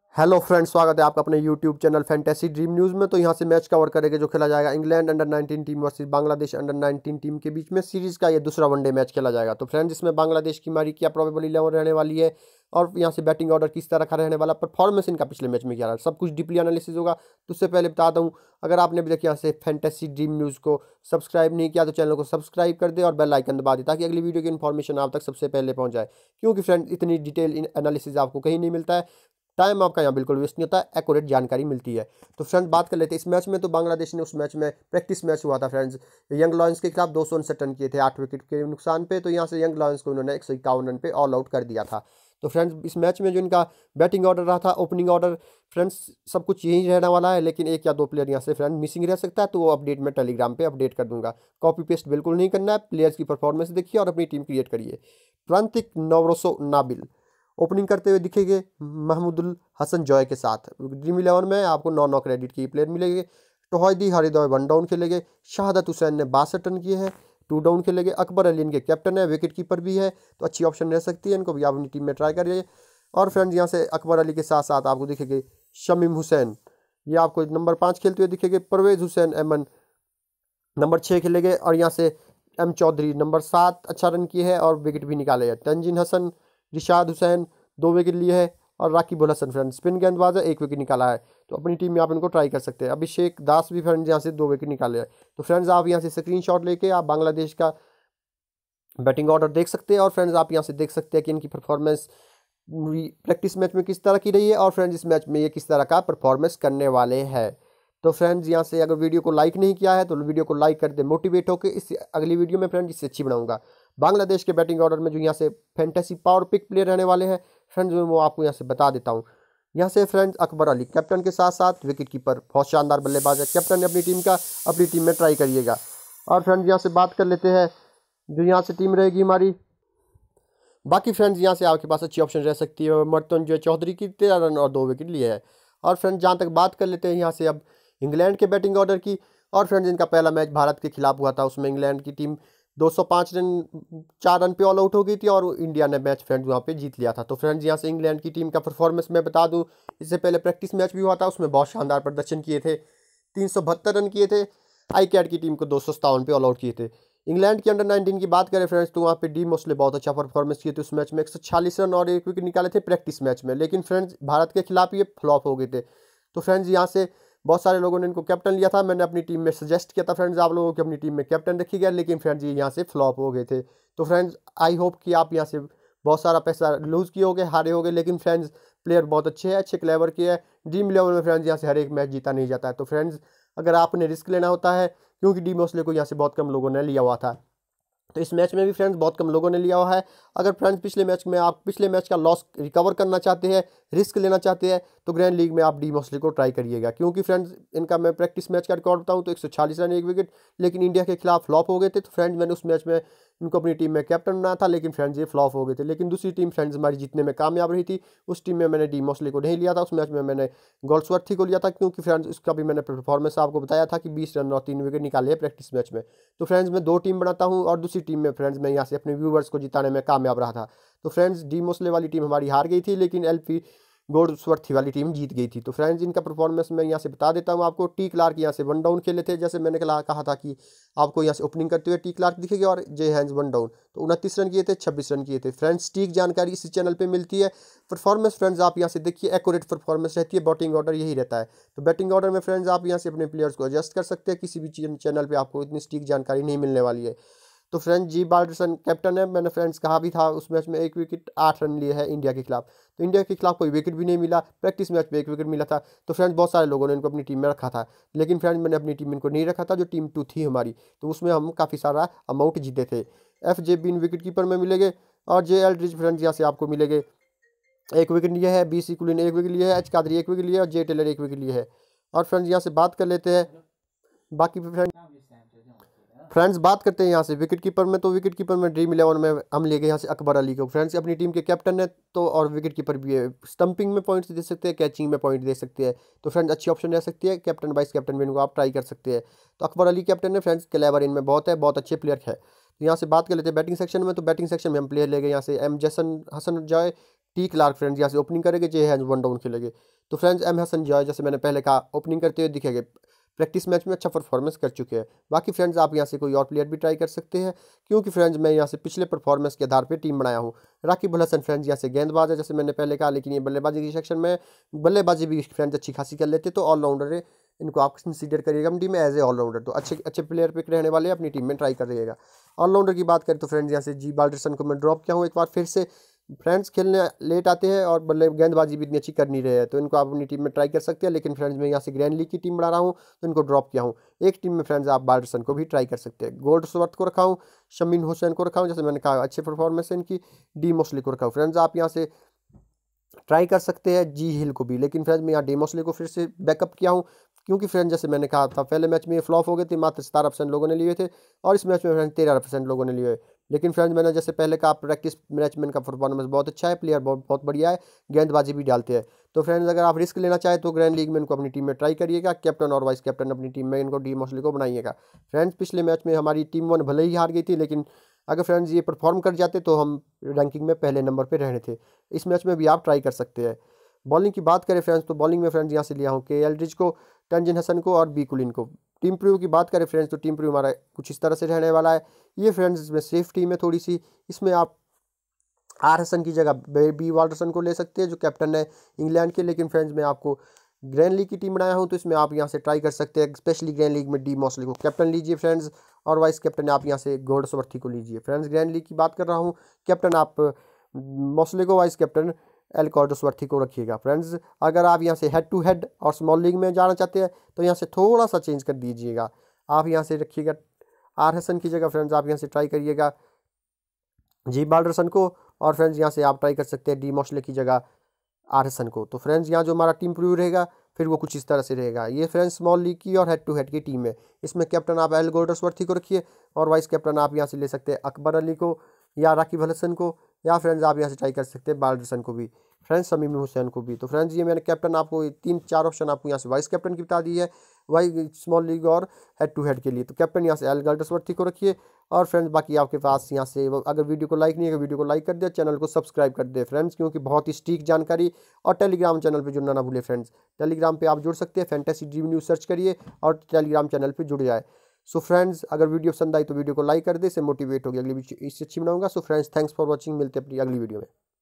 Hello friends, स्वागत है आपका अपने YouTube channel Fantasy Dream News में। तो यहाँ से मैच कवर करेंगे जो खेला जाएगा England under 19 team versus Bangladesh under 19 team के बीच में सीरीज़ का ये दूसरा वनडे मैच खेला जाएगा। तो फ्रेंड्स, इसमें बांग्लादेश की मारी क्या प्रोबेबल 11 रहने वाली है और यहाँ से बैटिंग ऑर्डर किस तरह का रहने वाला, परफॉर्मेंस इनका पिछले मैच में क्या रहा, सब कुछ डीपली एनालिसिस होगा। तो उससे पहले बता दूँ, अगर आपने अभी तक यहाँ से फैंटेसी ड्रीम न्यूज़ को सब्सक्राइब नहीं किया तो चैनल को सब्सक्राइब कर दे और बेल आइकन दबा दे ताकि अगली वीडियो की इन्फॉर्मेशन आप तक सबसे पहले पहुँच जाए। क्योंकि फ्रेंड्स, इतनी डिटेल एनालिसिस आपको कहीं नहीं मिलता है, टाइम आपका यहाँ बिल्कुल वेस्ट नहीं होता है, एक्यूरेट जानकारी मिलती है। तो फ्रेंड्स, बात कर लेते हैं इस मैच में। तो बांग्लादेश ने उस मैच में प्रैक्टिस मैच हुआ था फ्रेंड्स, यंग लॉयंस के खिलाफ 259 रन किए थे 8 विकेट के नुकसान पे। तो यहाँ से यंग लॉयंस को उन्होंने 151 रन पे ऑल आउट कर दिया था। तो फ्रेंड्स, इस मैच में जो इनका बैटिंग ऑर्डर रहा था, ओपनिंग ऑर्डर फ्रेंड्स सब कुछ यही रहने वाला है, लेकिन एक या दो प्लेयर यहाँ से फ्रेंड मिसिंग रह सकता है। तो वो अपडेट मैं टेलीग्राम पे अपडेट कर दूंगा। कॉपी पेस्ट बिल्कुल नहीं करना है, प्लेयर्स की परफॉर्मेंस देखिए और अपनी टीम क्रिएट करिए। प्रांतिक नवरोसो नाबिल ओपनिंग करते हुए दिखेंगे महमूदुल हसन जॉय के साथ। ड्रीम 11 में आपको 9 क्रेडिट के प्लेयर मिलेंगे। टोहदी हरिदय 1 डाउन खेलेंगे। शहादत हुसैन ने 62 रन किए हैं, 2 डाउन खेलेंगे। अकबर अली इनके कैप्टन है, विकेट कीपर भी है, तो अच्छी ऑप्शन रह सकती है, इनको भी आप अपनी टीम में ट्राई करिए। और फ्रेंड्स, यहाँ से अकबर अली के साथ साथ आपको दिखेंगे शमीम हुसैन, ये आपको नंबर 5 खेलते हुए दिखेंगे। परवेज हुसैन एमन नंबर 6 खेलेंगे। और यहाँ से एम चौधरी नंबर 7 अच्छा रन किए है और विकेट भी निकाले हैं। तंजीन हसन, रिशाद हुसैन 2 विकेट लिए है और राकिबुल हसन फ्रेंड स्पिन गेंदबाज है, 1 विकेट निकाला है। तो अपनी टीम में आप इनको ट्राई कर सकते हैं। अभिषेक दास भी फ्रेंड्स यहाँ से 2 विकेट निकाले हैं। तो फ्रेंड्स, आप यहाँ से स्क्रीनशॉट लेके आप बांग्लादेश का बैटिंग ऑर्डर देख सकते हैं और फ्रेंड्स आप यहाँ से देख सकते हैं कि इनकी परफॉर्मेंस प्रैक्टिस मैच में किस तरह की रही है और फ्रेंड्स इस मैच में ये किस तरह का परफॉर्मेंस करने वाले हैं। तो फ्रेंड्स, यहाँ से अगर वीडियो को लाइक नहीं किया है तो वीडियो को लाइक कर दे, मोटिवेट होकर इस अगली वीडियो में फ्रेंड्स इससे अच्छी बनाऊंगा। बांग्लादेश के बैटिंग ऑर्डर में जो यहाँ से फैंटेसी पावर पिक प्लेयर रहने वाले हैं फ्रेंड्स, वो आपको यहाँ से बता देता हूँ। यहाँ से फ्रेंड्स अकबर अली कैप्टन के साथ साथ विकेट कीपर, बहुत शानदार बल्लेबाज है, कैप्टन है अपनी टीम का, अपनी टीम में ट्राई करिएगा। और फ्रेंड्स, यहाँ से बात कर लेते हैं जो यहाँ से टीम रहेगी हमारी। बाकी फ्रेंड्स, यहाँ से आपके पास अच्छी ऑप्शन रह सकती है। मर्तुंजय चौधरी की 13 रन और 2 विकेट लिए है। और फ्रेंड्स, जहाँ तक बात कर लेते हैं यहाँ से अब इंग्लैंड के बैटिंग ऑर्डर की। और फ्रेंड्स, इनका पहला मैच भारत के खिलाफ हुआ था, उसमें इंग्लैंड की टीम 205 रन 4 रन पे ऑल आउट हो गई थी और इंडिया ने मैच फ्रेंड्स वहाँ पे जीत लिया था। तो फ्रेंड्स, यहाँ से इंग्लैंड की टीम का परफॉर्मेंस मैं बता दूँ, इससे पहले प्रैक्टिस मैच भी हुआ था, उसमें बहुत शानदार प्रदर्शन किए थे, 372 रन किए थे। आई कैट की टीम को 257 पे ऑल आउट किए थे। इंग्लैंड की अंडर 19 की बात करें फ्रेंड्स, तो वहाँ पे डी मोस्ले बहुत अच्छा परफॉर्मेंस किए थे उस मैच में, 146 रन और 1 विकेट निकाले थे प्रैक्टिस मैच में। लेकिन फ्रेंड्स, भारत के खिलाफ ये फ्लॉप हो गए थे। तो फ्रेंड्स, यहाँ से बहुत सारे लोगों ने इनको कैप्टन लिया था, मैंने अपनी टीम में सजेस्ट किया था फ्रेंड्स आप लोगों की अपनी टीम में कैप्टन रखी गया, लेकिन फ्रेंड्स ये यहाँ से फ्लॉप हो गए थे। तो फ्रेंड्स, आई होप कि आप यहाँ से बहुत सारा पैसा लूज़ किए होगे, हारे होगे, लेकिन फ्रेंड्स प्लेयर बहुत अच्छे हैं, अच्छे क्लेवर के हैं। ड्रीम 11 में फ्रेंड्स यहाँ से हर एक मैच जीता नहीं जाता है। तो फ्रेंड्स, अगर आपने रिस्क लेना होता है, क्योंकि डी मोस्ले को यहाँ से बहुत कम लोगों ने लिया हुआ था, तो इस मैच में भी फ्रेंड्स बहुत कम लोगों ने लिया हुआ है। अगर फ्रेंड्स पिछले मैच में आप पिछले मैच का लॉस रिकवर करना चाहते हैं, रिस्क लेना चाहते हैं, तो ग्रैंड लीग में आप डी मोस्ले को ट्राई करिएगा। क्योंकि फ्रेंड्स, इनका मैं प्रैक्टिस मैच का रिकॉर्ड बताऊं तो 146 रन 1 विकेट, लेकिन इंडिया के खिलाफ फ्लॉप हो गए थे। तो फ्रेंड्स, मैंने उस मैच में इनको अपनी टीम में कैप्टन बनाया था, लेकिन फ्रेंड्स ये फ्लॉप हो गए थे। लेकिन दूसरी टीम फ्रेंड्स हमारी जीतने में कामयाब रही थी, उस टीम में मैंने डी मोस्ले को नहीं लिया था। उस मैच में मैंने गोल्ड्सवर्थी को लिया था, क्योंकि फ्रेंड्स उसका भी मैंने परफॉर्मेंस आपको बताया था कि 20 रन और 3 विकेट निकाले हैं प्रैक्टिस मैच में। तो फ्रेंड्स, मैं 2 टीम बनाता हूँ और दूसरी टीम में फ्रेंड्स मैं यहाँ से अपने व्यूवर्स को जिताने में कामयाब रहा था। तो फ्रेंड्स, डी मोस्ले वाली टीम हमारी हार गई थी, लेकिन एलपी गोल्ड्सवर्थी वाली टीम जीत गई थी। तो फ्रेंड्स, इनका परफॉर्मेंस मैं यहाँ से बता देता हूँ आपको। टी क्लार्क यहाँ से 1 डाउन खेले थे, जैसे मैंने कहा था कि आपको यहाँ से ओपनिंग करते हुए टी क्लार्क दिखेगी, और जे हैंस 1 डाउन, तो 29 रन किए थे, 26 रन किए थे। फ्रेंड्स, टीक जानकारी इसी चैनल पे मिलती है। परफॉर्मेंस फ्रेंड्स आप यहाँ से देखिए, एक्यूरेट परफॉर्मेंस रहती है, बैटिंग ऑर्डर यही रहता है। तो बैटिंग ऑर्डर में फ्रेंड्स आप यहाँ से अपने प्लेयर्स को एडजस्ट कर सकते हैं, किसी भी चैनल पर आपको इतनी स्टीक जानकारी नहीं मिलने वाली है। तो फ्रेंड्स, जी बाल्डरसन कैप्टन है, मैंने फ्रेंड्स कहा भी था, उस मैच में 1 विकेट 8 रन लिए है इंडिया के खिलाफ। तो इंडिया के खिलाफ कोई विकेट भी नहीं मिला, प्रैक्टिस मैच में 1 विकेट मिला था। तो फ्रेंड्स, बहुत सारे लोगों ने इनको अपनी टीम में रखा था, लेकिन फ्रेंड्स मैंने अपनी टीम में इनको नहीं रखा था, जो टीम 2 थी हमारी, तो उसमें हम काफ़ी सारा अमाउंट जीते थे। F J Bean wicket keeper में मिलेंगे और जे एल्ड्रिज फ्रेंड्स यहाँ से आपको मिलेंगे, 1 विकेट लिए है। बी सी कुलिन 1 विकेट लिए है, एच कादरी 1 विकेट लिए है और जे टेलर 1 विकेट लिए है। और फ्रेंड्स, यहाँ से बात कर लेते हैं बाकी फ्रेंड्स बात करते हैं यहाँ से विकेट कीपर में। तो विकेट कीपर में ड्रीम 11 में हम ले गए यहाँ से अकबर अली को। फ्रेंड्स, अपनी टीम के कैप्टन है, तो और विकेट कीपर भी है, स्टंपिंग में पॉइंट्स दे सकते हैं, कैचिंग में पॉइंट दे सकते हैं। तो फ्रेंड्स, अच्छी ऑप्शन रह सकती है, कैप्टन वाइस कैप्टन भी इनको आप ट्राई कर सकते हैं। तो अकबर अली कैप्टन है फ्रेंड्स, क्लेवर इनमें बहुत है, बहुत अच्छे प्लेयर है। तो यहाँ से बात कर लेते हैं बैटिंग सेक्शन में। तो बैटिंग सेक्शन में हम प्लेयर ले गए यहाँ से M Jason Hasan Joy, T Clarke friends यहाँ से ओपनिंग करेंगे, जे हैज 1 डाउन खेलेंगे। तो फ्रेंड्स एम हसन जो है, जैसे मैंने पहले कहा, ओपनिंग करते हुए दिखेंगे, प्रैक्टिस मैच में अच्छा परफॉर्मेंस कर चुके हैं। बाकी फ्रेंड्स आप यहाँ से कोई और प्लेयर भी ट्राई कर सकते हैं, क्योंकि फ्रेंड्स मैं यहाँ से पिछले परफॉर्मेंस के आधार पे टीम बनाया हूँ। राकिब हसन फ्रेंड्स यहाँ से गेंदबाज है, जैसे मैंने पहले कहा, लेकिन ये बल्लेबाजी के सेक्शन में बल्लेबाजी भी फ्रेंड्स अच्छी खासी कर लेते, तो ऑलराउंडर है, इनको आप कंसीडर करिएगा अपनी टीम में एज ए ऑलराउंडर। तो अच्छे अच्छे प्लेयर पिक रहने वाले अपनी टीम में ट्राई करिएगा। ऑलराउंडर की बात करें तो फ्रेंड्स यहाँ से जी बाल्डरसन को मैं ड्रॉप किया हूँ एक बार फिर से। फ्रेंड्स खेलने लेट आते हैं और बल्ले गेंदबाजी भी इतनी अच्छी कर नहीं रहे हैं, तो इनको आप अपनी टीम में ट्राई कर सकते हैं। लेकिन फ्रेंड्स मैं यहाँ से ग्रैंड लीग की टीम बना रहा हूँ, तो इनको ड्रॉप किया हूँ। एक टीम में फ्रेंड्स आप बाल्डरसन को भी ट्राई कर सकते हैं। गोल्डस्वर्थ को रखा हूँ, शमीन हुसैन को रखा हूँ, जैसे मैंने कहा अच्छे परफॉर्मेंस है इनकी। डी मोस्ली को रखा हूँ। फ्रेंड्स आप यहाँ से ट्राई कर सकते हैं जी हिल को भी, लेकिन फ्रेंड्स मैं यहाँ डी मोस्ली को फिर से बैकअप किया हूँ, क्योंकि फ्रेंड जैसे मैंने कहा था पहले मैच में ये फ्लॉप हो गए थे, मात्र 17% लोगों ने लिए थे, और इस मैच में फ्रेंड 13% लोगों ने लिए। लेकिन फ्रेंड्स मैंने जैसे पहले कहा, प्रैक्टिस मैच में इनका परफॉर्मेंस बहुत अच्छा है, प्लेयर बहुत बढ़िया है, गेंदबाजी भी डालते हैं। तो फ्रेंड्स अगर आप रिस्क लेना चाहें तो ग्रैंड लीग में इनको अपनी टीम में ट्राई करिएगा। कैप्टन और वाइस कैप्टन अपनी टीम में इनको डी मोस्ली को बनाइएगा। फ्रेंड्स पिछले मैच में हमारी टीम 1 भले ही हार गई थी, लेकिन अगर फ्रेंड्स ये परफॉर्म कर जाते तो हम रैंकिंग में पहले नंबर पर रहने थे। इस मैच में भी आप ट्राई कर सकते हैं। बॉलिंग की बात करें फ्रेंड्स, तो बॉलिंग में फ्रेंड्स यहाँ से लिया हूँ के एल्ड्रिज को, तंजिन हसन को और बी कुलिन को। टीम प्रीव्यू की बात करें फ्रेंड्स, तो टीम प्रीव्यू हमारा कुछ इस तरह से रहने वाला है। ये फ्रेंड्स इसमें सेफ टीम है थोड़ी सी, इसमें आप आर हसन की जगह बी वाल्डरसन को ले सकते हैं, जो कैप्टन है इंग्लैंड के। लेकिन फ्रेंड्स मैं आपको ग्रैंड लीग की टीम बनाया हूँ, तो इसमें आप यहाँ से ट्राई कर सकते हैं, स्पेशली ग्रैंड लीग में डी मोस्ली को कैप्टन लीजिए फ्रेंड्स, और वाइस कैप्टन आप यहाँ से गोल्डस्वर्थी को लीजिए। फ्रेंड्स ग्रैंड लीग की बात कर रहा हूँ, कैप्टन आप मोस्ली को, वाइस कैप्टन एल गोल्डस्वर्थी को रखिएगा। फ्रेंड्स अगर आप यहाँ से हेड टू हेड और स्मॉल लीग में जाना चाहते हैं तो यहाँ से थोड़ा सा चेंज कर दीजिएगा, आप यहाँ से रखिएगा आर हसन की जगह। फ्रेंड्स आप यहाँ से ट्राई करिएगा जी बाल्डरसन को, और फ्रेंड्स यहाँ से आप ट्राई कर सकते हैं डी मोस्ले की जगह आर हसन को। तो फ्रेंड्स यहाँ जो हमारा टीम प्रीव्यू रहेगा फिर वो कुछ इस तरह से रहेगा। ये फ्रेंड्स स्मॉल लीग की और हेड टू हेड की टीम है। इसमें कैप्टन आप एल गोल्डस्वर्थी को रखिए, और वाइस कैप्टन आप यहाँ से ले सकते हैं अकबर अली को या राकिब हसन को, या फ्रेंड्स आप यहाँ से ट्राई कर सकते हैं बाल्डरसन को भी, फ्रेंड्स शमीम हुसैन को भी। तो फ्रेंड्स ये मैंने कैप्टन आपको 3-4 ऑप्शन आपको यहाँ से वाइस कैप्टन की बता दी है, वाई स्मॉल लीग और हेड टू हेड के लिए। तो कैप्टन यहाँ से एल गोल्डस्वर्थी को रखिए, और फ्रेंड्स बाकी आपके पास यहाँ से अगर वीडियो को लाइक नहीं है, वीडियो को लाइक कर दे, चैनल को सब्सक्राइब कर दे फ्रेंड्स, क्योंकि बहुत ही स्टीक जानकारी। और टेलीग्राम चैनल पे जुड़ना ना भूले फ्रेंड्स, टेलीग्राम पे आप जुड़ सकते हैं, फैंटेसी ड्रीम न्यूज़ सर्च करिए और टेलीग्राम चैनल पे जुड़ जाए। सो फ्रेंड्स अगर वीडियो पसंद आई तो वीडियो को लाइक कर दे, इससे मोटिवेट होगी, अगली वीडियो इससे अच्छी बनाऊंगा। So friends thanks for watching, मिलते हैं अपनी अगली वीडियो में।